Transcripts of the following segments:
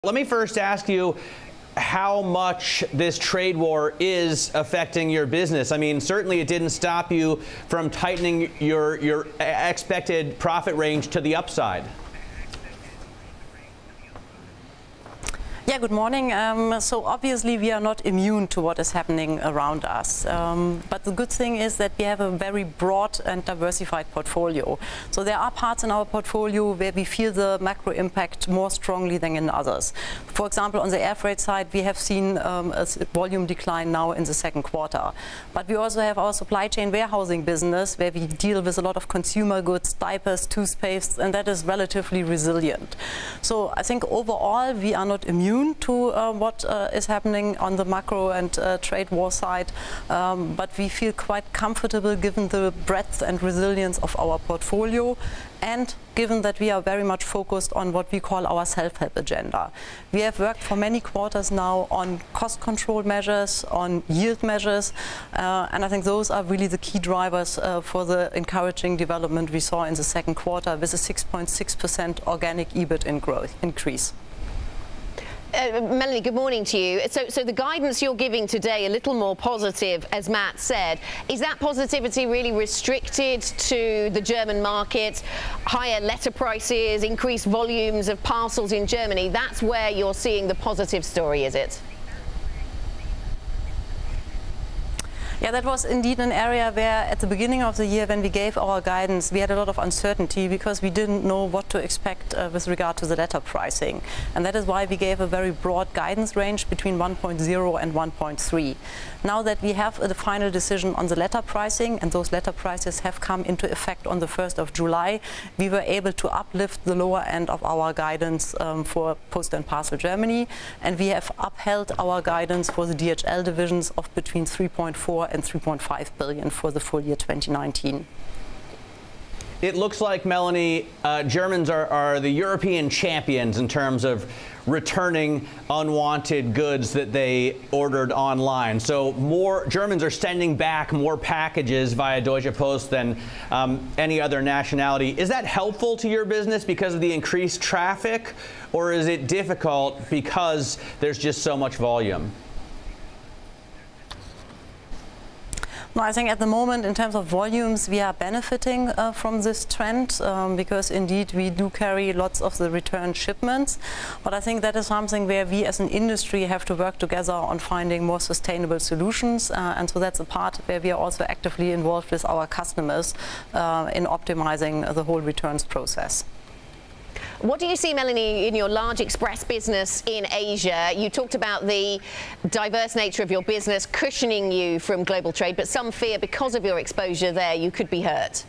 Let me first ask you how much this trade war is affecting your business. I mean, certainly it didn't stop you from tightening your expected profit range to the upside. Yeah, good morning. So obviously we are not immune to what is happening around us. But the good thing is that we have a very broad and diversified portfolio. So there are parts in our portfolio where we feel the macro impact more strongly than in others. For example, on the air freight side, we have seen a volume decline now in the second quarter. But we also have our supply chain warehousing business where we deal with a lot of consumer goods, diapers, toothpaste, and that is relatively resilient. So I think overall we are not immune to what is happening on the macro and trade war side, but we feel quite comfortable given the breadth and resilience of our portfolio and given that we are very much focused on what we call our self-help agenda. We have worked for many quarters now on cost control measures, on yield measures, and I think those are really the key drivers for the encouraging development we saw in the second quarter with a 6.6% organic EBIT increase. Melanie, good morning to you. So the guidance you're giving today, a little more positive, as Matt said, is that positivity really restricted to the German market, higher letter prices, increased volumes of parcels in Germany? That's where you're seeing the positive story, is it? Yeah, that was indeed an area where at the beginning of the year when we gave our guidance, we had a lot of uncertainty because we didn't know what to expect with regard to the letter pricing. And that is why we gave a very broad guidance range between 1.0 and 1.3. Now that we have the final decision on the letter pricing, and those letter prices have come into effect on the 1st of July, we were able to uplift the lower end of our guidance for Post and Parcel Germany, and we have upheld our guidance for the DHL divisions of between 3.4 and 3.5 billion for the full year 2019. It looks like, Melanie, Germans are the European champions in terms of returning unwanted goods that they ordered online. So more Germans are sending back more packages via Deutsche Post than any other nationality. Is that helpful to your business because of the increased traffic, or is it difficult because there's just so much volume? No, I think at the moment, in terms of volumes, we are benefiting from this trend because indeed we do carry lots of the return shipments. But I think that is something where we as an industry have to work together on finding more sustainable solutions. And so that's a part where we are also actively involved with our customers in optimizing the whole returns process. What do you see, Melanie, in your large express business in Asia? You talked about the diverse nature of your business cushioning you from global trade, but some fear because of your exposure there you could be hurt.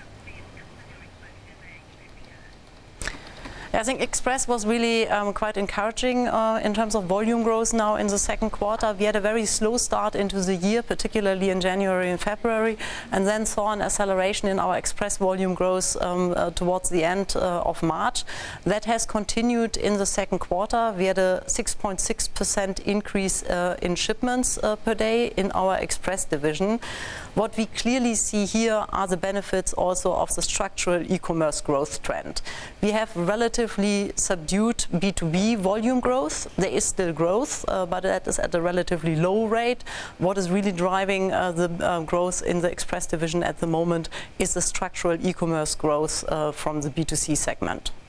I think Express was really quite encouraging in terms of volume growth now in the second quarter. We had a very slow start into the year, particularly in January and February, and then saw an acceleration in our Express volume growth towards the end of March. That has continued in the second quarter. We had a 6.6% increase in shipments per day in our Express division. What we clearly see here are the benefits also of the structural e-commerce growth trend. We have relatively subdued B2B volume growth. There is still growth, but that is at a relatively low rate. What is really driving the growth in the Express division at the moment is the structural e-commerce growth from the B2C segment.